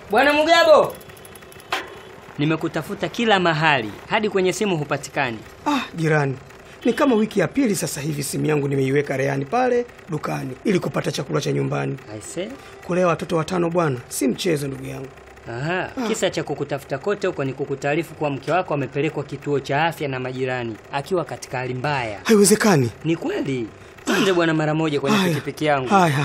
Bwana Mugabo, nimekutafuta kila mahali, hadi kwenye simu hupatikani. Jirani, ni kama wiki ya pili sasa hivi simu yangu nimeiweka rehani pale dukani ili kupata chakula cha nyumbani. Aise, kulea watoto 5 bwana, si mchezo ndugu yangu. Kisa cha kukutafuta kote huko ni kukutaarifu kwa mke wako amepelekwa kituo cha afya na majirani akiwa katika hali mbaya. Haiwezekani. Ni kweli. Twende bwana mara moja kwenye pikipiki yangu. Haya.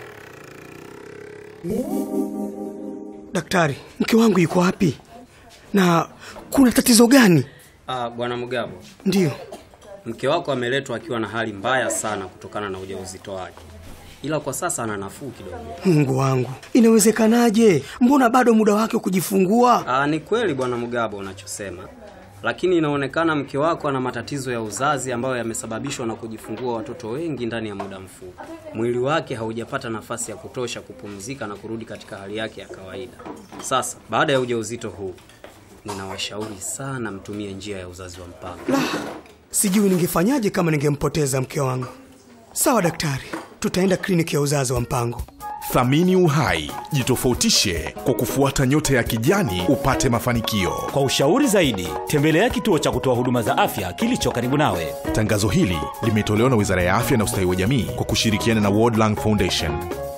Daktari, mke wangu yuko wapi? Na kuna tatizo gani? Bwana Mugabo. Ndio. Mke wako ameletwa akiwa na hali mbaya sana kutokana na ujauzito wake. Ila kwa sasa ana nafuu kidogo. Mungu wangu, inawezekanaje? Mbona bado muda wake kujifungua? Ni kweli Bwana Mugabo unachosema. Lakini inaonekana mke wako ana matatizo ya uzazi ambayo yamesababishwa na kujifungua watoto wengi ndani ya muda mfupi. Mwili wake haujapata nafasi ya kutosha kupumzika na kurudi katika hali yake ya kawaida. Sasa, baada ya ujauzito huu, ninawashauri sana mtumie njia ya uzazi wa mpango. Sijui ningefanyaje kama ningempoteza mke wangu. Sawa daktari, tutaenda kliniki ya uzazi wa mpango. Thamini uhai, jitofautishe kwa kufuata nyota ya kijani upate mafanikio. Kwa ushauri zaidi, tembelea kituo cha kutoa huduma za afya kilicho karibu nawe. Tangazo hili limetolewa na Wizara ya Afya na Ustawi wa Jamii kwa kushirikiana na World Lung Foundation.